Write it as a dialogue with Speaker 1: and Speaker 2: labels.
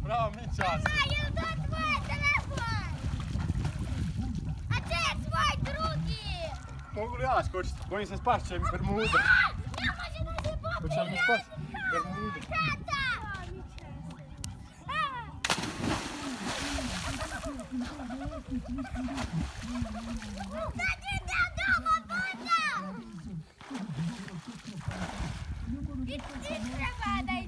Speaker 1: Bravo, Mića!
Speaker 2: Mama, je li to tvoj telefon? A gdje je tvoj drugi?
Speaker 1: Mogu li ja skočiti? Bojim se spast će mi Bermuda.
Speaker 2: Ne može da se popije!
Speaker 1: Hoće li mi spast? Bermuda.
Speaker 2: Tata! Sad ide doma, Buda! I treba da